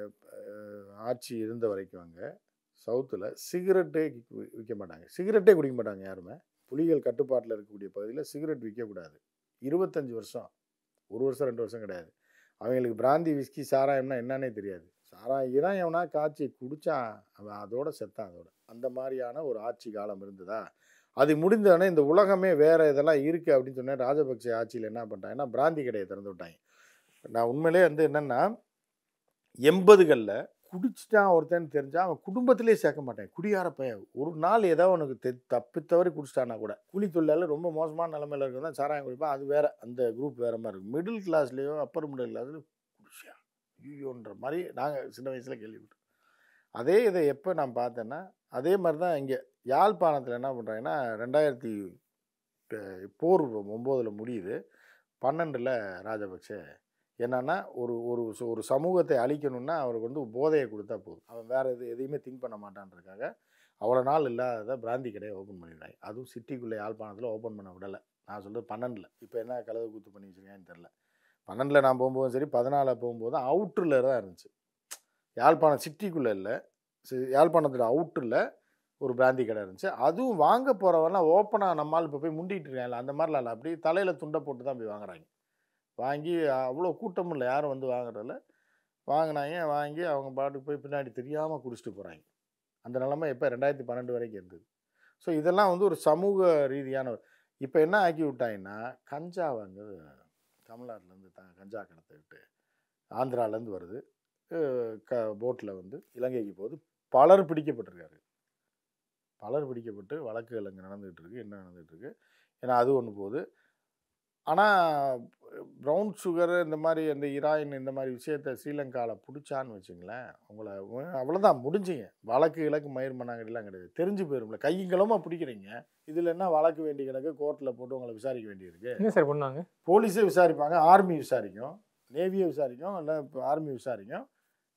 ஆட்சி இருந்த வரைக்கும் அங்கே சவுத்தில் சிகரெட்டே விற்க மாட்டாங்க, சிகரெட்டே குடிக்க மாட்டாங்க யாருமே. புலிகள் கட்டுப்பாட்டில் இருக்கக்கூடிய பகுதியில் சிகரெட் விற்கக்கூடாது. இருபத்தஞ்சி வருஷம், ஒரு வருஷம் ரெண்டு வருஷம் கிடையாது. அவங்களுக்கு பிராந்தி விஸ்கி சாராயம்னா என்னன்னே தெரியாது. சாராயம் தான் எவனா காய்ச்சி குடித்தான், அவன் அதோட செத்தான். அதோட அந்த மாதிரியான ஒரு ஆட்சி காலம் இருந்ததா. அது முடிந்தோடனே இந்த உலகமே வேறு இதெல்லாம் இருக்குது அப்படின்னு சொன்னேன். ராஜபக்சே ஆட்சியில் என்ன பண்ணிட்டாங்கன்னா பிராந்தி கடையை திறந்து விட்டாங்க. நான் உண்மையிலே வந்து என்னென்னா எண்பதுகளில் குடிச்சிட்டான் ஒருத்தன்னு தெரிஞ்சால் அவன் குடும்பத்திலே சேர்க்க மாட்டேன். குடியார பையன் ஒரு நாள் ஏதோ அவனுக்கு தெ தப்பி தவறி குடிச்சிட்டானா கூட கூலி தொழிலாளர் ரொம்ப மோசமான நிலைமையில் இருக்கிறது தான் சாராயம் குடிப்பான். அது வேறு, அந்த குரூப் வேறு மாதிரி இருக்கும். மிடில் கிளாஸ்லேயோ அப்பர் மிடில் கிளாஸ்லையோ குடிச்சியா ஐயோன்ற மாதிரி நாங்கள் சின்ன வயசில் கேள்விப்பட்டோம். அதே இதை எப்போ நான் பார்த்தேன்னா அதே மாதிரி தான் இங்கே யாழ்ப்பாணத்தில் என்ன பண்ணுறாங்கன்னா ரெண்டாயிரத்தி போர் ஒம்போதில் முடியுது, பன்னெண்டில் ராஜபக்சே என்னன்னா ஒரு ஒரு ஒரு சமூகத்தை அழிக்கணும்னா அவருக்கு வந்து போதையை கொடுத்தா போதும், அவன் வேறு எது எதையுமே திங்க் பண்ண மாட்டான்றதுக்காக அவ்வளோ நாள் இல்லாத பிராந்தி கடையை ஓப்பன் பண்ணிடுறாங்க. அதுவும் சிட்டிக்குள்ளே யாழ்ப்பாணத்தில் ஓப்பன் பண்ண விடலை. நான் சொல்கிறது பன்னெண்டில். இப்போ என்ன கலவை கூத்து பண்ணி வச்சுருக்கேன்னு தெரில. பன்னெண்டில் நான் போகும்போதும் சரி, பதினாலில் போகும்போது அவுட்டரில் தான் இருந்துச்சு. யாழ்ப்பாணம் சிட்டிக்குள்ளே இல்லை, யாழ்ப்பாணத்தில் அவுட்டரில் ஒரு பிராந்தி கடை இருந்துச்சு. அதுவும் வாங்க போகிறவரெலாம் ஓப்பனாக நம்மால் இப்போ போய் முண்டிகிட்டு இருக்காங்க, அந்த மாதிரிலாம் இல்லை. அப்படியே தலையில் துண்டை போட்டு தான் போய் வாங்குறாங்க. வாங்கி அவ்வளோ கூட்டமும் இல்லை, யாரும் வந்து வாங்குறதில்ல. வாங்கினாங்க, வாங்கி அவங்க பாட்டுக்கு போய் பின்னாடி தெரியாமல் குடிச்சிட்டு போகிறாங்க. அந்த நிலைமை இப்போ ரெண்டாயிரத்தி பன்னெண்டு வரைக்கும் இருந்தது. ஸோ இதெல்லாம் வந்து ஒரு சமூக ரீதியான. இப்போ என்ன ஆக்கி விட்டாங்கன்னா கஞ்சா வந்து தமிழ்நாட்டிலேருந்து த கஞ்சா கடத்திட்டு ஆந்திராலேருந்து வருது, க போட்டில் வந்து இலங்கைக்கு போகுது. பலர் பிடிக்கப்பட்டிருக்காரு, பலர் பிடிக்கப்பட்டு வழக்குகள் அங்கே நடந்துகிட்டு இருக்குது. என்ன நடந்துகிட்ருக்கு ஏன்னா அது ஒன்று போகுது. ஆனால் ப்ரௌன் சுகரு இந்த மாதிரி அந்த இராயின் இந்த மாதிரி விஷயத்தை ஸ்ரீலங்காவில் பிடிச்சான்னு வச்சுங்களேன், உங்களை அவ்வளோதான் முடிஞ்சிங்க. வழக்கு இலக்கு மயிர் மண்ணாங்கடிலாம் கிடையாது, தெரிஞ்சு போயிரும்ல. கையங்களமாக பிடிக்கிறீங்க, இதில் என்ன வழக்கு வேண்டி கிடக்கு, கோர்ட்டில் போட்டு உங்களை விசாரிக்க வேண்டியிருக்கு. என்ன சார் பண்ணாங்க? போலீஸே விசாரிப்பாங்க, ஆர்மி விசாரிக்கும், நேவியை விசாரிக்கும், இல்லை இப்போ ஆர்மி விசாரிக்கும்.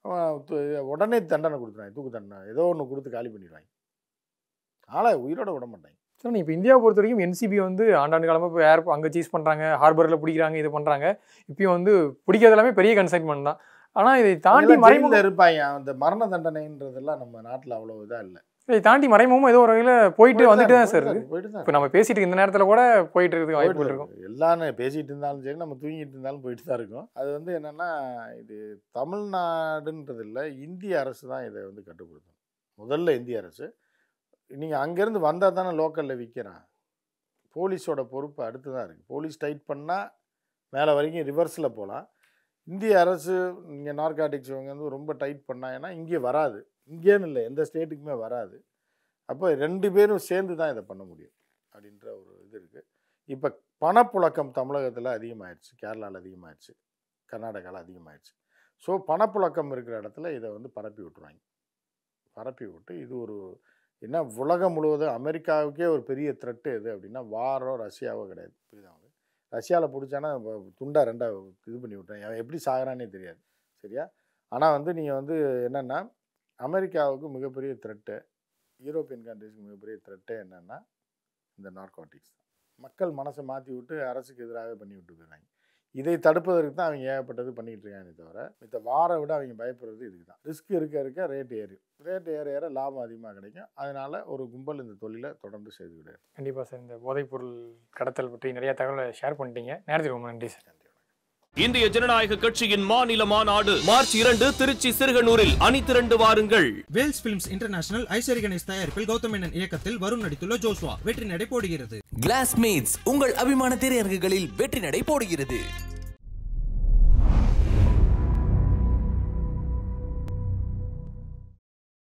உடனே தண்டனை கொடுத்துருவாங்க, தூக்கு தண்டனை ஏதோ ஒன்று கொடுத்து காலி பண்ணிடுவாங்க. ஆளை உயிரோட விட மாட்டாங்க. சார் இப்போ இந்தியாவை பொறுத்த வரைக்கும் என்சிபி வந்து ஆண்டாண்டு காலமாக இப்போ ஏர் அங்கே சீஸ் பண்ணுறாங்க, ஹார்பரில் பிடிக்கிறாங்க, இது பண்ணுறாங்க. இப்பயும் வந்து பிடிக்கிறது எல்லாமே பெரிய கன்சைன்மெண்ட் தான். ஆனால் இதை தாண்டி மறைமுக இருப்பாங்க. அந்த மரண தண்டனைன்றதெல்லாம் நம்ம நாட்டில் அவ்வளோ இதாக இல்லை. இதை தாண்டி மறைமுகமும் ஏதோ ஒரு வகையில் போயிட்டு வந்துட்டு தான் சார் இருக்கு. போயிட்டு தான் இப்போ நம்ம பேசிட்டு இந்த நேரத்தில் கூட போயிட்டு இருக்கிறதுக்கு வாய்ப்பு இருக்கும். எல்லாரும் பேசிகிட்டு இருந்தாலும் சரி, நம்ம தூங்கிட்டு இருந்தாலும் போயிட்டு தான் இருக்கும். அது வந்து என்னென்னா இது தமிழ்நாடுன்றது இல்லை, இந்திய அரசு தான் இதை வந்து கட்டுப்படுத்தும். முதல்ல இந்திய அரசு. நீங்கள் அங்கேருந்து வந்தால் தானே லோக்கலில் விற்கிறான். போலீஸோட பொறுப்பு அடுத்து தான் இருக்குது. போலீஸ் டைட் பண்ணால் மேலே வரைக்கும் ரிவர்ஸில் போகலாம். இந்திய அரசு இங்கே நார்காட்டிக்ஸ் இவங்க வந்து ரொம்ப டைட் பண்ணாங்கன்னா இங்கே வராது, இங்கேன்னு இல்லை எந்த ஸ்டேட்டுக்குமே வராது. அப்போ ரெண்டு பேரும் சேர்ந்து தான் இதை பண்ண முடியும் அப்படின்ற ஒரு இது இருக்குது. இப்போ பணப்புழக்கம் தமிழகத்தில் அதிகமாகிடுச்சு, கேரளாவில் அதிகமாகிடுச்சு, கர்நாடகாவில் அதிகமாகிடுச்சு. ஸோ பணப்புழக்கம் இருக்கிற இடத்துல இதை வந்து பரப்பி விட்டுருவாங்க. பரப்பி விட்டு இது ஒரு என்ன உலகம் முழுவதும் அமெரிக்காவுக்கே ஒரு பெரிய த்ரெட்டு எது அப்படின்னா வாரோ ரஷ்யாவோ கிடையாது. புரியுதா உங்களுக்கு? ரஷ்யாவில் பிடிச்சானா துண்டா ரெண்டாக இது பண்ணி விட்டேன், அவன் எப்படி சாகிறானே தெரியாது. சரியா? ஆனால் வந்து நீங்கள் வந்து என்னென்னா அமெரிக்காவுக்கு மிகப்பெரிய த்ரெட்டு, யூரோப்பியன் கண்ட்ரிஸ்க்கு மிகப்பெரிய த்ரெட்டு என்னென்னா இந்த நார்காட்டிக்ஸ். மக்கள் மனசை மாற்றி விட்டு அரசுக்கு எதிராக பண்ணி விட்டு போயிடுறாங்க. இதை தடுப்பதற்கு தான் அவங்க ஏகப்பட்டது பண்ணிக்கிட்டு இருக்காங்க தவிர மித்த வாரை விட அவங்க பயப்படுறது இதுக்கு தான். ரிஸ்க் இருக்க இருக்க ரேட் ஏறி ரேட் ஏற ஏற லாபம் அதிகமாக கிடைக்கும். அதனால ஒரு கும்பல் இந்த தொழிலை தொடர்ந்து செய்து விடாது. கண்டிப்பாக சார். இந்த போதைப்பொருள் கடத்தல் பற்றி நிறைய தகவலை ஷேர் பண்ணிட்டீங்க. நேரத்துக்கு ரொம்ப நன்றி சார். இந்திய ஜனநாயக கட்சியின் மாநில மாநாடு மார்ச் இரண்டு திருச்சி சிறுகனூரில் அணிதிரண்டு வாருங்கள். வேல்ஸ் பிலிம்ஸ் இன்டர்நேஷனல் ஐசரி கணேஷ் தயாரிப்பில் கௌதம் மேனன் இயக்கத்தில் வருண் நடித்துள்ள ஜோஸ்வா வெற்றி நடை போடுகிறது. கிளாஸ்மேட்ஸ் உங்கள் அபிமான திரையரங்குகளில் வெற்றி நடை போடுகிறது.